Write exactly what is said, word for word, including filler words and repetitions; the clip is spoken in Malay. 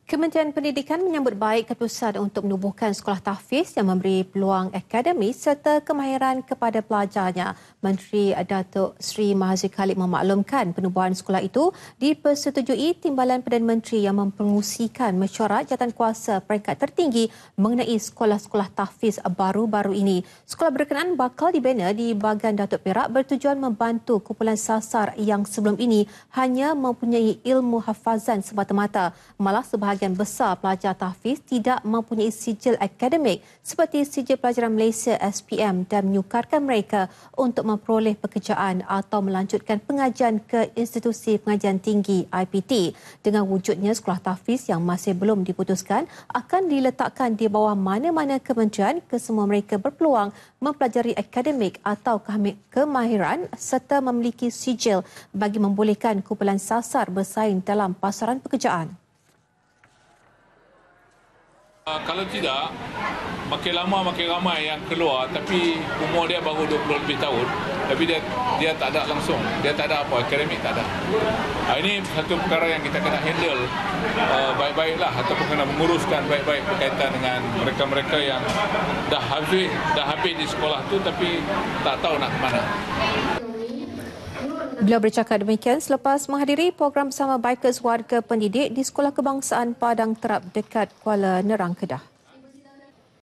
Kementerian Pendidikan menyambut baik keputusan untuk menubuhkan sekolah tahfiz yang memberi peluang akademik serta kemahiran kepada pelajarnya. Menteri Datuk Seri Mahathir Khalid memaklumkan penubuhan sekolah itu dipersetujui Timbalan Perdana Menteri yang mempengerusikan mesyuarat jawatankuasa peringkat tertinggi mengenai sekolah-sekolah tahfiz baru-baru ini. Sekolah berkenaan bakal dibina di bahagian Datuk Perak bertujuan membantu kumpulan sasar yang sebelum ini hanya mempunyai ilmu hafazan semata-mata. Malah sebahagian Sebahagian besar pelajar tahfiz tidak mempunyai sijil akademik seperti Sijil Pelajaran Malaysia S P M dan menyukarkan mereka untuk memperoleh pekerjaan atau melanjutkan pengajian ke institusi pengajian tinggi I P T. Dengan wujudnya sekolah tahfiz yang masih belum diputuskan akan diletakkan di bawah mana-mana kementerian, kesemua mereka berpeluang mempelajari akademik atau kemahiran serta memiliki sijil bagi membolehkan kumpulan sasar bersaing dalam pasaran pekerjaan. Uh, kalau tidak, makin lama makin ramai yang keluar tapi umur dia baru dua puluh lebih tahun tapi dia dia tak ada langsung, dia tak ada apa, akademik tak ada. Uh, ini satu perkara yang kita kena handle uh, baik-baiklah ataupun kena menguruskan baik-baik berkaitan dengan mereka-mereka yang dah habis, dah habis di sekolah tu tapi tak tahu nak ke mana. Beliau bercakap demikian selepas menghadiri program bersama Bikers Warga Pendidik di Sekolah Kebangsaan Padang Terap dekat Kuala Nerang, Kedah.